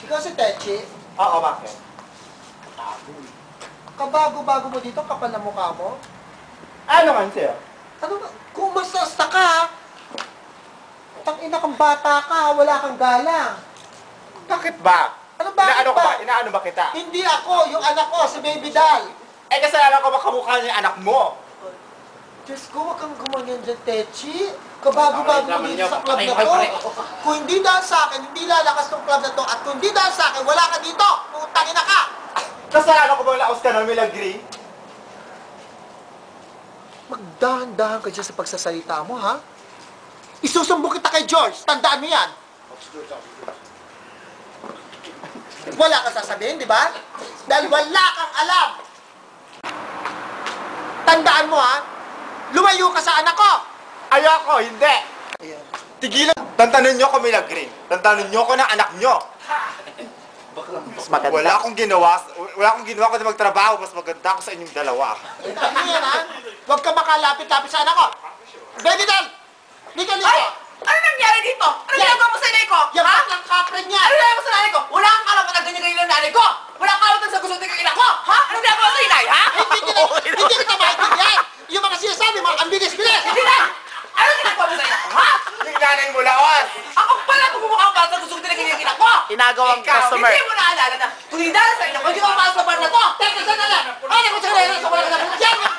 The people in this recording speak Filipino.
Ikaw si Techi? Oo, bakit? Kabago-bago mo dito, kapal na mukha mo. Ano man sa'yo? Ano ba? Kung masasta ka, tang-ina kang bata ka, wala kang galang. Bakit ba? Ano bakit ba? Inaano ba kita? Hindi ako, yung anak ko, si Baby Doll. Eh, kasalanan ko makamukha niya yung anak mo. Diyos ko, wag kang gumanyan dyan, Techi. Kabago-bago mo dito sa club na to. Kung hindi dahil sa akin, hindi lalakas tong club na to. At kung hindi dahil sa akin, wala ka dito. Putangin na ka. Kasalanan ko bang laos ka ng Milagri? Magdahan-dahan ka dyan sa pagsasalita mo, ha? Isusumbong kita kay George. Tandaan mo yan. Wala kang sasabihin, di ba? Dahil wala kang alam. Tandaan mo, ha? Lumayo ka sa anak ko. Ayoko, hindi. Ayan. Tigilan. Tantanan niyo ko Milagri. Tantanan niyo ko ng anak niyo. Mas maganda. Wala akong ginawa kundi magtrabaho. Mas maganda ako sa inyong dalawa. Ano yan, ha? Huwag ka makalapit-lapit sa anak ko. Baby doll! Lika dito! Ay! Ano nangyari dito? Ano Yan! ginagawa mo sa nanay ko? Yung Ha? baklang kapren niya! Ano ginagawa mo sa nanay ko? Wala kang karapatan ganyan ng nanay ko! Wala kang karapatan sa gusto ng ina ko! Ha? Ano ginagawa mo sa inay, ha? Hindi kita maintindihan! Yung mga sinasabi mo, ang bilis-bilis! Hindi na! Ano ginagawa mo sa ina ko, ha? Yung nanay mo laos. Ako pala bumukha para sa gusto ng ina ko! Inagawang customer. Hindi mo naalala na kung hindi dahil sa ina ko, hindi ko mapasok sa bar na to! Teka, sandali! Ano ko sa kanila? Wala ka na! Yan!